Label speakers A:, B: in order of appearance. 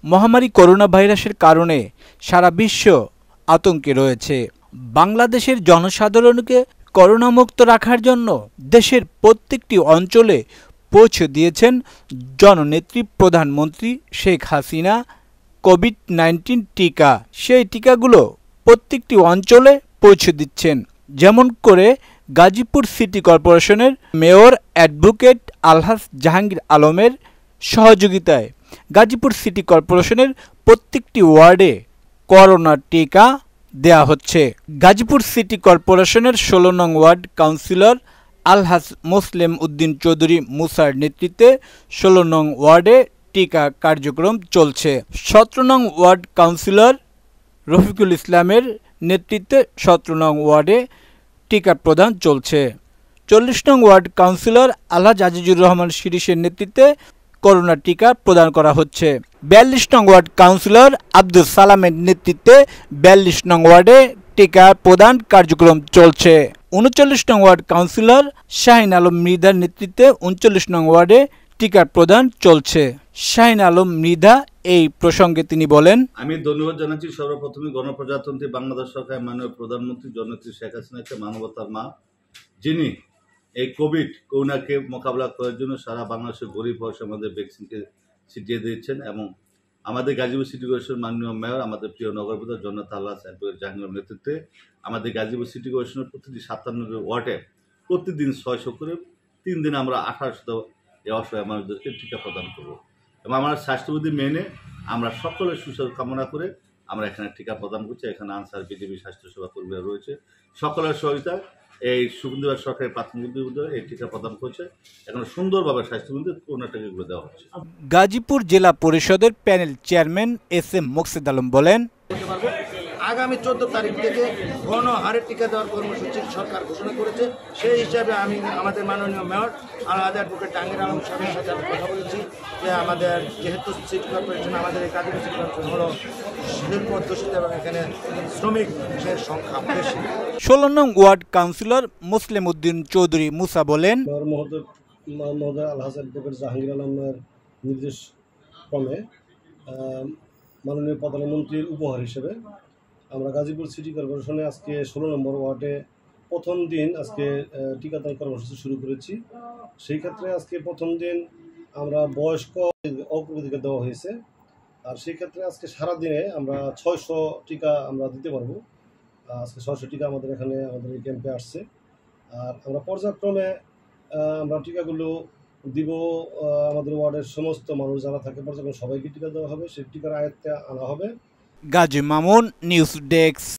A: মহামারী করোনা ভাইরাসের কারণে সারা বিশ্ব আতঙ্কে রয়েছে। বাংলাদেশের জনসাধারণকে করোনামুক্ত রাখার জন্য দেশের প্রত্যেকটি অঞ্চলে পৌঁছে দিয়েছেন জননেত্রী প্রধানমন্ত্রী শেখ হাসিনা কোভিড-19 টিকা। সেই টিকাগুলো প্রত্যেকটি অঞ্চলে পৌঁছে দিচ্ছেন। যেমন করে গাজীপুর সিটি কর্পোরেশনের মেয়র অ্যাডভোকেট আলহাজ জাহাঙ্গীর আলমের সহযোগিতায় গাজীপুর সিটি কর্পোরেশনের প্রত্যেকটি ওয়ার্ডে করোনা টিকা দেয়া হচ্ছে। গাজীপুর সিটি কর্পোরেশনের ১৬ নং ওয়ার্ড কাউন্সিলর আলহাজ মুসলিম উদ্দিন চৌধুরী মুসার নেতৃত্বে ১৬ নং ওয়ার্ডে টিকা কার্যক্রম চলছে। ১৭ নং ওয়ার্ড কাউন্সিলর রফিকুল ইসলামের নেতৃত্বে ১৭ নং ওয়ার্ডে টিকা প্রদান চলছে। ৪০ নং ওয়ার্ড কাউন্সিলর আলহাজ আজিজুর রহমান শিরিষের নেতৃত্বে করোনা টিকা প্রদান করা হচ্ছে। ৪২ নং ওয়ার্ড কাউন্সিলর আব্দুল সালামের নেতৃত্বে ৪২ নং ওয়ার্ডে টিকা প্রদান কার্যক্রম চলছে। ৩৯ নং ওয়ার্ড কাউন্সিলর শাহিন আলম মৃধার নেতৃত্বে ৩৯ নং ওয়ার্ডে টিকা প্রদান চলছে। শাহিন আলম মৃধা এই প্রসঙ্গে তিনি বলেন,
B: আমি ধন্যবাদ জানাচ্ছি সর্বপ্রথমে গণপ্রজাতন্ত্রী বাংলাদেশ সরকারের মাননীয় প্রধানমন্ত্রী জননেত্রী শেখ হাসিনাকে, মানবতার মা, যিনি এই করোনাকে মোকাবিলা করার জন্য সারা বাংলাদেশের গরিব বয়সে আমাদের ভ্যাকসিনকে ছিটিয়ে দিয়েছেন এবং আমাদের গাজীপুর সিটি কর্পোরেশনের মাননীয় মেয়র, আমাদের প্রিয় নগরপ্রধান জননেতা আলহাজ অ্যাডভোকেট জাহাঙ্গীর নেতৃত্বে আমাদের গাজীপুর সিটি কর্পোরেশনের প্রতিটি ৫৭ ওয়ার্ডে প্রতিদিন ৬০০ করে ৩ দিন আমরা ১৮০০ এই অসহায় মানুষদেরকে টিকা প্রদান করব এবং আমার স্বাস্থ্যবিধি মেনে আমরা সকলের সুস্বাস্থ্য কামনা করে আমরা এখানে টিকা প্রদান করছি। এখানে আনসার বিজেপি স্বাস্থ্যসেবা কর্মীরা রয়েছে, সকলের সহযোগিতা এই সুগন্ধিবার সরকারের প্রাথমিক বিদ্যালয়ে এই টিকা প্রদান করছে। এখন সুন্দরভাবে স্বাস্থ্যবিধি করোনা টিকাগুলো দেওয়া হচ্ছে।
A: গাজীপুর জেলা পরিষদের panel chairman S M. Moksed Alam বলেন,
C: আগামী 14 তারিখ থেকে গণহারে টিকা দেওয়ার কর্মসূচি সরকার ঘোষণা করেছে। সেই হিসাবে আমি আমাদের মাননীয় মেয়র আলহাজ অ্যাডভোকেট জাহাঙ্গীর আলম সাহেবের সাথে আমি কথা বলেছি যে আমাদের যেহেতু সিটি কর্পোরেশন, আমাদের এই গাজীপুর সিটি কর্পোরেশন হলো শিল্প অধ্যুষিত এবং এখানে শ্রমিকের সংখ্যা বেশি।
A: ১৬ নং ওয়ার্ড কাউন্সিলর মুসলিম উদ্দিন চৌধুরী মুসা বলেন,
D: আলহাজ অ্যাডভোকেট জাহাঙ্গীর আলমের নির্দেশ ক্রমে মাননীয় প্রধানমন্ত্রীর উপহার হিসেবে আমরা গাজীপুর সিটি কর্পোরেশনে আজকে ১৬ নম্বর ওয়ার্ডে প্রথম দিন আজকে টিকাদান কর্মসূচি শুরু করেছি। সেই ক্ষেত্রে আজকে প্রথম দিন আমরা বয়স্ক অগ্রাধিকার দেওয়া হয়েছে, আর সেই ক্ষেত্রে আজকে সারাদিনে আমরা ৬০০ টিকা আমরা দিতে পারবো। আজকে ৬০০ টিকা আমাদের এখানে আমাদের এই ক্যাম্পে আসছে, আর আমরা পর্যায়ক্রমে আমরা টিকাগুলো দিব। আমাদের ওয়ার্ডের সমস্ত মানুষ যারা থাকে পর্যায়ক্রমে সবাইকে টিকা দেওয়া হবে, সেই টিকার আয়ত্তে আনা হবে।
A: Gazi Mamun, news desk.